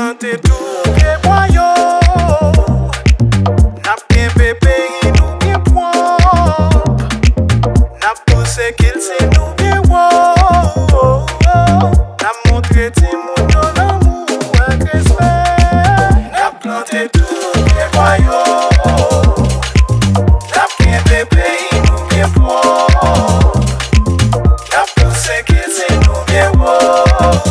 planté tout que boyo. N'a bien bébé, nous bien propre. N'a poussé qu'il s'est nous bien wow. N'a montré Timon dans l'amour avec respect. N'a planté tout que boyo. N'a bien bébé, nous bien propre. N'a poussé qu'il s'est nous bien wow.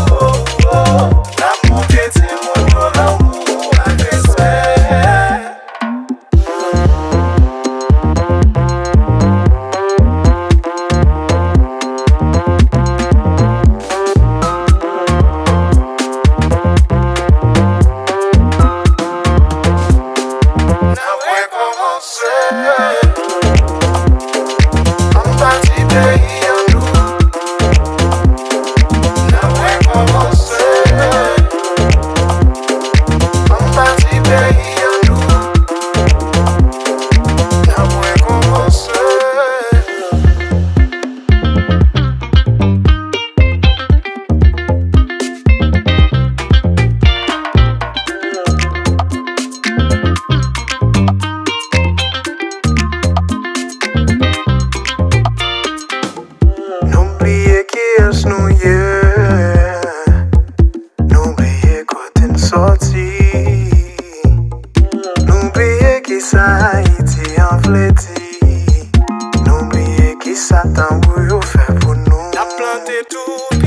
N'oubliez quand une sortie. N'oubliez qui ça Haïti en fléti. N'oubliez qui ça t'embrouille fait pour nous. N'a planté tout